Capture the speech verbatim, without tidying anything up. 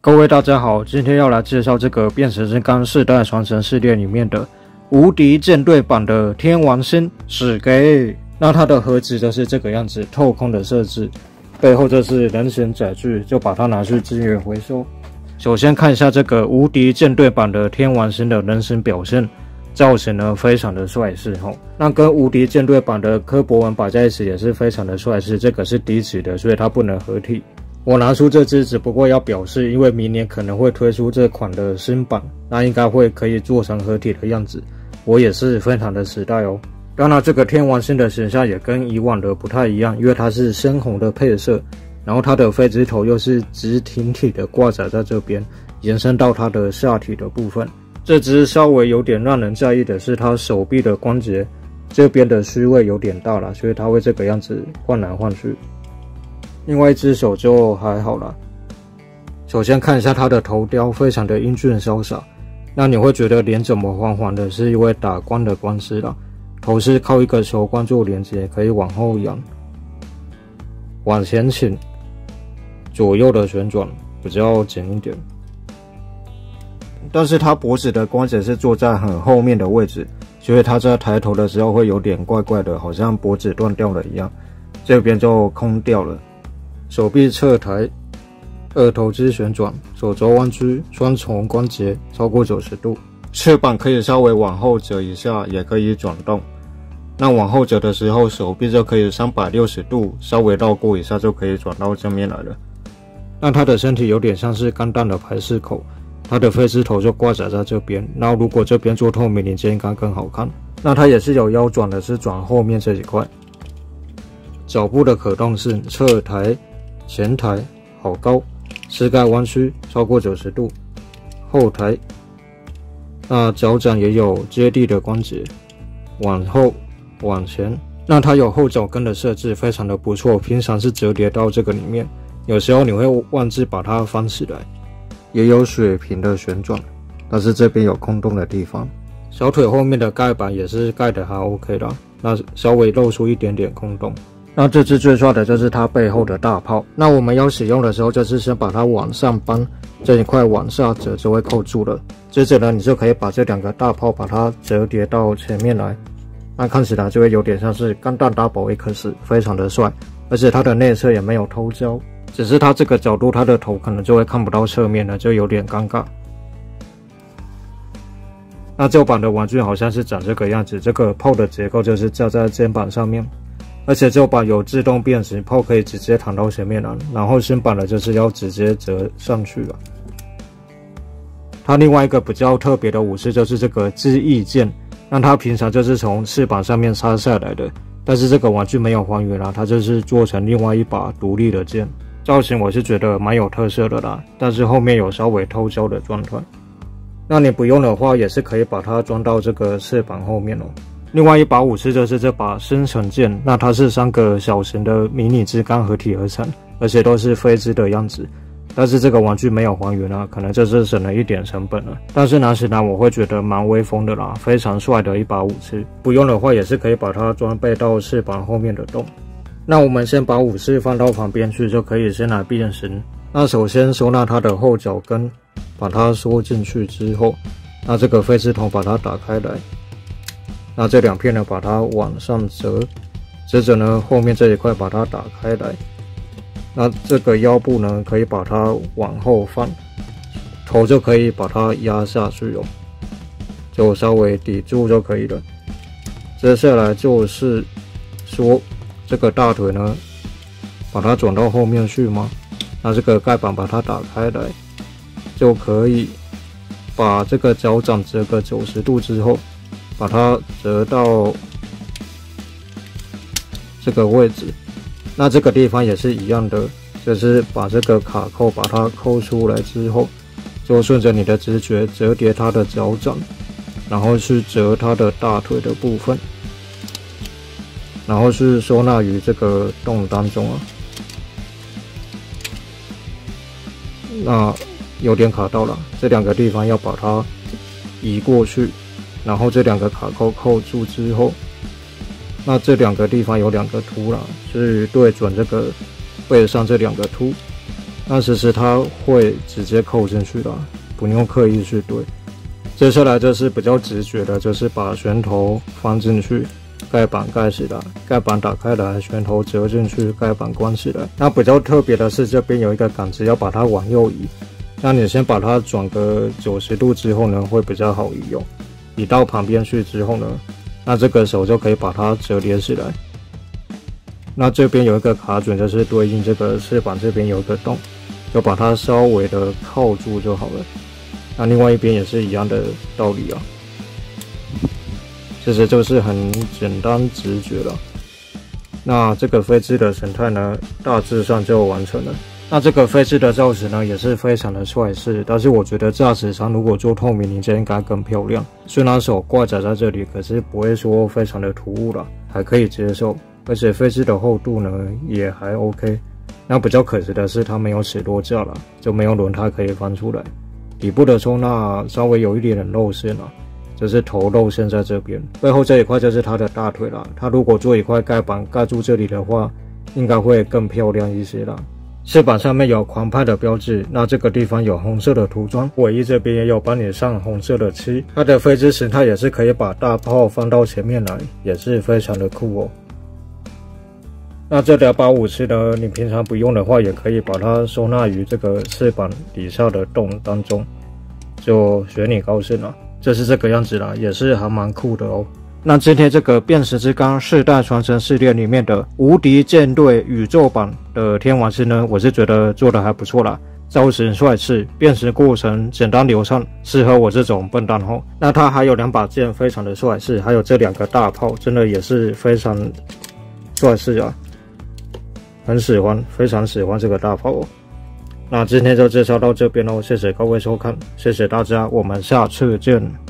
各位大家好，今天要来介绍这个变形金刚世代传承系列里面的无敌舰队版的天王星史给。那它的盒子就是这个样子，透空的设置，背后就是人形载具，就把它拿去资源回收。首先看一下这个无敌舰队版的天王星的人形表现，造型呢非常的帅气吼。那跟无敌舰队版的柯博文摆在一起也是非常的帅气，这个是低级的，所以它不能合体。我拿出这只只不过要表示，因为明年可能会推出这款的新版，那应该会可以做成合体的样子，我也是非常的期待哦。当然，这个天王星的形象也跟以往的不太一样，因为它是深红的配色，然后它的飞机头又是直挺挺的挂载在这边，延伸到它的下体的部分。这只稍微有点让人在意的是，它手臂的关节这边的虚位有点大了，所以它会这个样子换来换去。另外一只手就还好啦。首先看一下它的头雕，非常的英俊潇洒。那你会觉得脸怎么黄黄的，是因为打光的关系啦。头是靠一个球光做连接，可以往后仰、往前倾、左右的旋转，比较紧一点。但是它脖子的关节是坐在很后面的位置，所以它在抬头的时候会有点怪怪的，好像脖子断掉了一样。这边就空掉了。手臂侧抬，二头肌旋转，手肘弯曲，双重关节超过九十度。翅膀可以稍微往后折一下，也可以转动。那往后折的时候，手臂就可以三百六十度，稍微绕过一下就可以转到正面来了。那它的身体有点像是钢弹的排气口，它的飞机头就挂载在这边。然后如果这边做透明零件应该更好看。那它也是有腰转的，是转后面这一块。脚部的可动性，侧抬、前抬好高，膝盖弯曲超过九十度，后抬。那脚掌也有接地的关节，往后往前。那它有后脚跟的设置，非常的不错，平常是折叠到这个里面，有时候你会忘记把它翻起来。也有水平的旋转，但是这边有空洞的地方。小腿后面的盖板也是盖的还 OK 啦，那稍微露出一点点空洞。那这只最帅的就是它背后的大炮。那我们要使用的时候，就是先把它往上搬，这一块往下折就会扣住了。接着呢，你就可以把这两个大炮把它折叠到前面来，那看起来就会有点像是钢弹 Double X， 非常的帅。而且它的内侧也没有偷焦，只是它这个角度，它的头可能就会看不到侧面了，就有点尴尬。那旧版的玩具好像是长这个样子，这个炮的结构就是架在肩膀上面。而且旧版有自动变形，炮可以直接躺到前面了，然后新版的就是要直接折上去了。它另外一个比较特别的武器就是这个机翼剑，那它平常就是从翅膀上面插下来的，但是这个玩具没有还原啦，它就是做成另外一把独立的剑。造型我是觉得蛮有特色的啦，但是后面有稍微偷焦的状态。那你不用的话，也是可以把它装到这个翅膀后面哦。另外一把武器就是这把星辰剑，那它是三个小型的迷你之钢合体而成，而且都是飞机的样子。但是这个玩具没有还原啊，可能这是省了一点成本了。但是拿起来我会觉得蛮威风的啦，非常帅的一把武器。不用的话也是可以把它装备到翅膀后面的洞。那我们先把武器放到旁边去，就可以先来变形。那首先收纳它的后脚跟，把它缩进去之后，那这个飞机头把它打开来。那这两片呢，把它往上折，接着呢，后面这一块把它打开来。那这个腰部呢，可以把它往后放，头就可以把它压下去哦，就稍微抵住就可以了。接下来就是说，这个大腿呢，把它转到后面去吗？那这个盖板把它打开来，就可以把这个脚掌折个九十度之后。把它折到这个位置，那这个地方也是一样的，就是把这个卡扣把它扣出来之后，就顺着你的直觉折叠它的脚掌，然后去折它的大腿的部分，然后是收纳于这个洞当中啊。那有点卡到了，这两个地方要把它移过去。然后这两个卡扣扣住之后，那这两个地方有两个凸啦，是对准这个背上这两个凸。 那其实它会直接扣进去的，不用刻意去对。接下来就是比较直觉的，就是把旋头放进去，盖板盖起来，盖板打开来，旋头折进去，盖板关起来。那比较特别的是，这边有一个杆子，要把它往右移。那你先把它转个九十度之后呢，会比较好移用。移到旁边去之后呢，那这个手就可以把它折叠起来。那这边有一个卡准，就是对应这个翅膀这边有一个洞，就把它稍微的靠住就好了。那另外一边也是一样的道理啊。其实就是很简单直觉了。那这个飞机的形态呢，大致上就完成了。那这个飞机的造型呢，也是非常的帅气，但是我觉得驾驶舱如果做透明零件应该更漂亮。虽然手挂载在这里，可是不会说非常的突兀啦，还可以接受。而且飞机的厚度呢，也还 OK。那比较可惜的是它没有起落架了，就没有轮胎可以翻出来。底部的收纳稍微有一点点露馅了，就是头露馅在这边。背后这一块就是它的大腿啦，它如果做一块盖板盖住这里的话，应该会更漂亮一些啦。翅膀上面有狂派的标志，那这个地方有红色的涂装，尾翼这边也有帮你上红色的漆。它的飞机形态也是可以把大炮放到前面来，也是非常的酷哦。那这两把武器呢，你平常不用的话，也可以把它收纳于这个翅膀底下的洞当中，就随你高兴了。就是这个样子啦，也是还蛮酷的哦。那今天这个变形金刚世代传承系列里面的无敌舰队宇宙版的天王星呢，我是觉得做的还不错啦，造型帅气，变形过程简单流畅，适合我这种笨蛋吼。那它还有两把剑非常的帅气，还有这两个大炮真的也是非常帅气啊，很喜欢，非常喜欢这个大炮哦。那今天就介绍到这边哦，谢谢各位收看，谢谢大家，我们下次见。